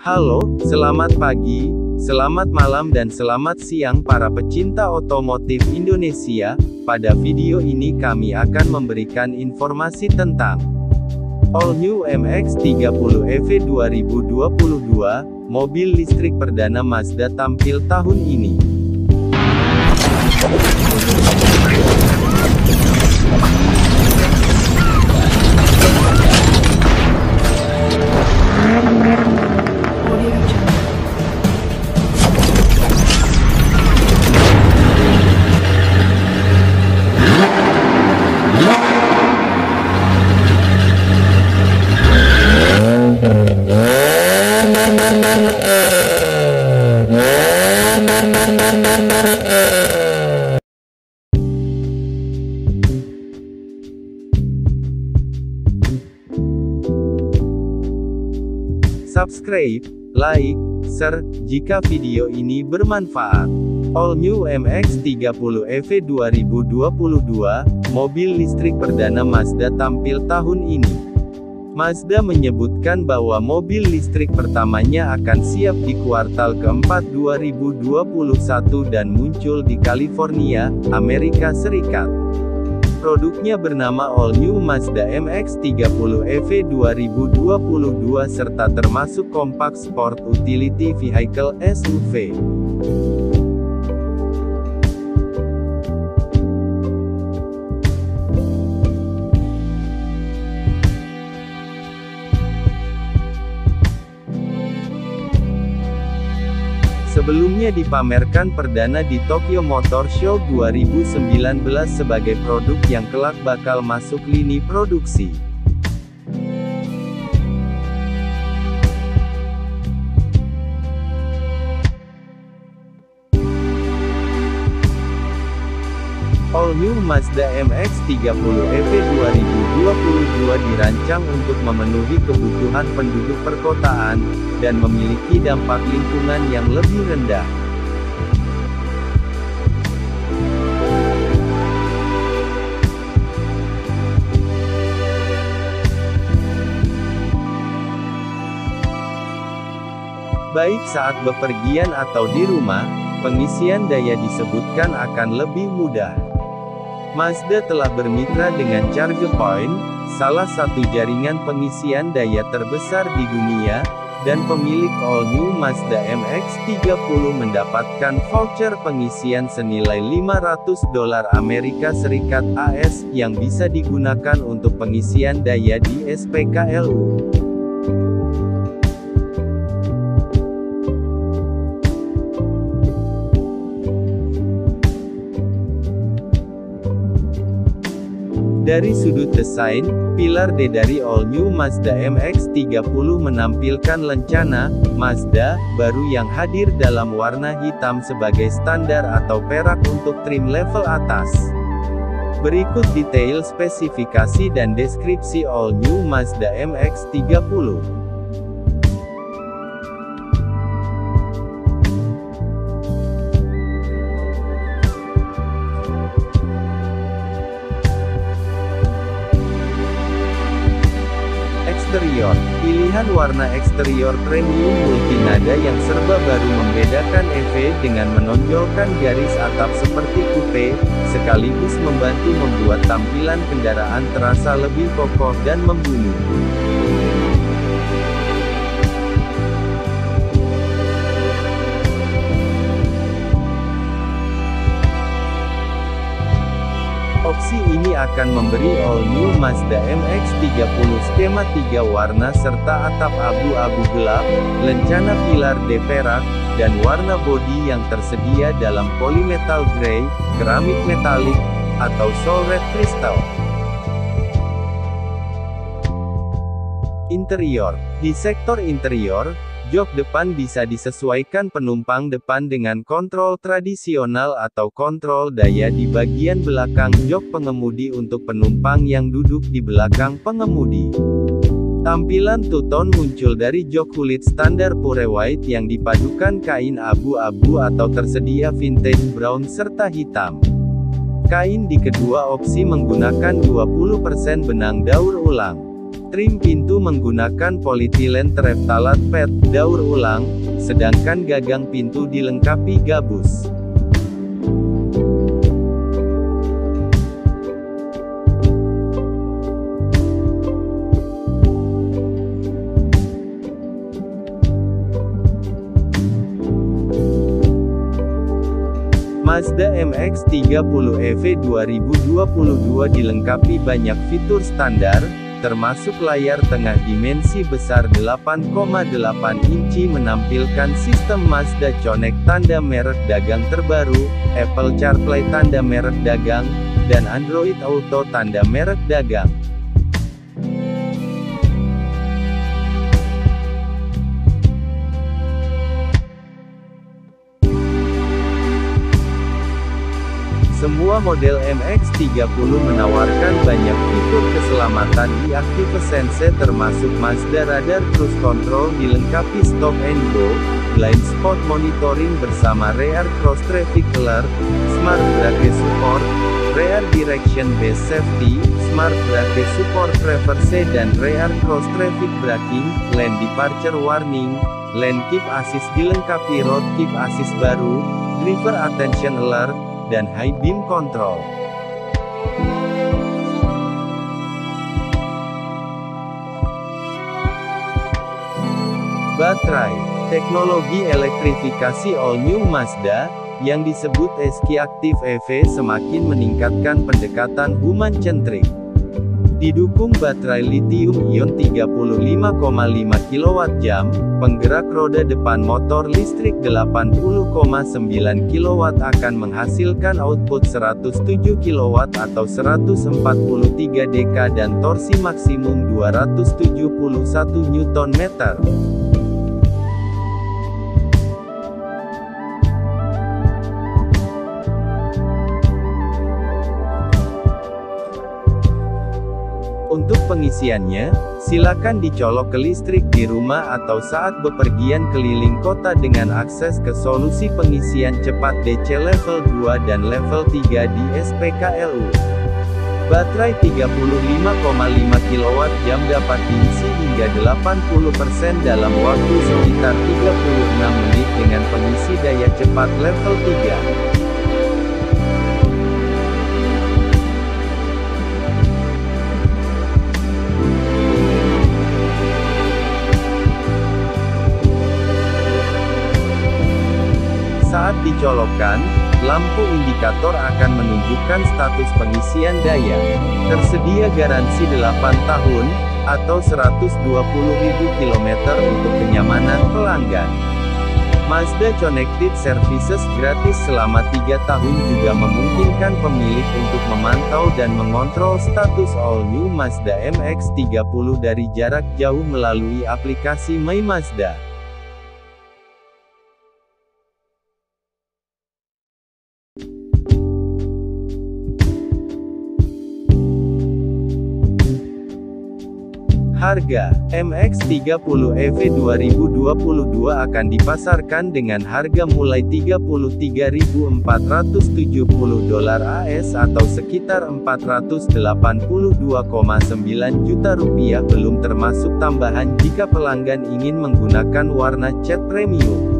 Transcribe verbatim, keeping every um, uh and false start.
Halo, selamat pagi, selamat malam dan selamat siang para pecinta otomotif Indonesia. Pada video ini kami akan memberikan informasi tentang All New M X tiga puluh E V dua ribu dua puluh dua, mobil listrik perdana Mazda tampil tahun ini. Subscribe, like, share, jika video ini bermanfaat. All New M X tiga puluh E V dua ribu dua puluh dua, mobil listrik perdana Mazda tampil tahun ini. Mazda menyebutkan bahwa mobil listrik pertamanya akan siap di kuartal keempat dua ribu dua puluh satu dan muncul di California, Amerika Serikat. Produknya bernama All New Mazda M X tiga puluh E V dua ribu dua puluh dua serta termasuk Compact Sport Utility Vehicle S U V. Sebelumnya dipamerkan perdana di Tokyo Motor Show dua ribu sembilan belas sebagai produk yang kelak bakal masuk lini produksi. All New Mazda M X tiga puluh E V dua ribu dua puluh dua dirancang untuk memenuhi kebutuhan penduduk perkotaan, dan memiliki dampak lingkungan yang lebih rendah. Baik saat bepergian atau di rumah, pengisian daya disebutkan akan lebih mudah. Mazda telah bermitra dengan ChargePoint, salah satu jaringan pengisian daya terbesar di dunia, dan pemilik All New Mazda M X tiga puluh mendapatkan voucher pengisian senilai lima ratus dolar Amerika Serikat A S, yang bisa digunakan untuk pengisian daya di S P K L U. Dari sudut desain, pilar D dari All New Mazda M X tiga puluh menampilkan lencana Mazda baru yang hadir dalam warna hitam sebagai standar atau perak untuk trim level atas. Berikut detail spesifikasi dan deskripsi All New Mazda M X tiga puluh. Eksterior, pilihan warna eksterior premium multinada yang serba baru membedakan E V dengan menonjolkan garis atap seperti coupe, sekaligus membantu membuat tampilan kendaraan terasa lebih kokoh dan membunuh. Opsi ini akan memberi All New Mazda M X tiga puluh skema tiga warna serta atap abu-abu gelap, lencana pilar D perak, dan warna bodi yang tersedia dalam polymetal grey, keramik metalik, atau soul red crystal. Interior. Di sektor interior, jok depan bisa disesuaikan penumpang depan dengan kontrol tradisional atau kontrol daya di bagian belakang jok pengemudi untuk penumpang yang duduk di belakang pengemudi. Tampilan two-tone muncul dari jok kulit standar pure white yang dipadukan kain abu-abu atau tersedia vintage brown serta hitam. Kain di kedua opsi menggunakan dua puluh persen benang daur ulang. Trim pintu menggunakan polyethylene terephthalate P E T, daur ulang, sedangkan gagang pintu dilengkapi gabus. Mazda M X tiga puluh E V dua ribu dua puluh dua dilengkapi banyak fitur standar, termasuk layar tengah dimensi besar delapan koma delapan inci menampilkan sistem Mazda Connect tanda merek dagang terbaru, Apple CarPlay tanda merek dagang, dan Android Auto tanda merek dagang. Semua model M X tiga puluh menawarkan banyak fitur keselamatan e-Active Sense termasuk Mazda Radar Cruise Control dilengkapi Stop and Go, Blind Spot Monitoring bersama Rear Cross Traffic Alert, Smart Brake Support, Rear Direction Based Safety, Smart Brake Support Reverse dan Rear Cross Traffic Braking, Lane Departure Warning, Lane Keep Assist dilengkapi Road Keep Assist baru, Driver Attention Alert, dan High Beam Control. Baterai, teknologi elektrifikasi all new Mazda, yang disebut S Q Active E V semakin meningkatkan pendekatan human-centric. Didukung baterai lithium-ion tiga puluh lima koma lima kilowatt jam, penggerak roda depan motor listrik delapan puluh koma sembilan kilowatt akan menghasilkan output seratus tujuh kilowatt atau seratus empat puluh tiga deka dan torsi maksimum dua ratus tujuh puluh satu newton meter. Untuk pengisiannya, silakan dicolok ke listrik di rumah atau saat bepergian keliling kota dengan akses ke solusi pengisian cepat D C level dua dan level tiga di S P K L U. Baterai tiga puluh lima koma lima kilowatt jam dapat diisi hingga delapan puluh persen dalam waktu sekitar tiga puluh enam menit dengan pengisi daya cepat level tiga. Saat dicolokkan, lampu indikator akan menunjukkan status pengisian daya. Tersedia garansi delapan tahun, atau seratus dua puluh ribu kilometer untuk kenyamanan pelanggan. Mazda Connected Services gratis selama tiga tahun juga memungkinkan pemilik untuk memantau dan mengontrol status all new Mazda M X tiga puluh dari jarak jauh melalui aplikasi My Mazda. Harga, M X tiga puluh E V dua ribu dua puluh dua akan dipasarkan dengan harga mulai tiga puluh tiga ribu empat ratus tujuh puluh dolar A S atau sekitar empat ratus delapan puluh dua koma sembilan juta rupiah belum termasuk tambahan jika pelanggan ingin menggunakan warna cat premium.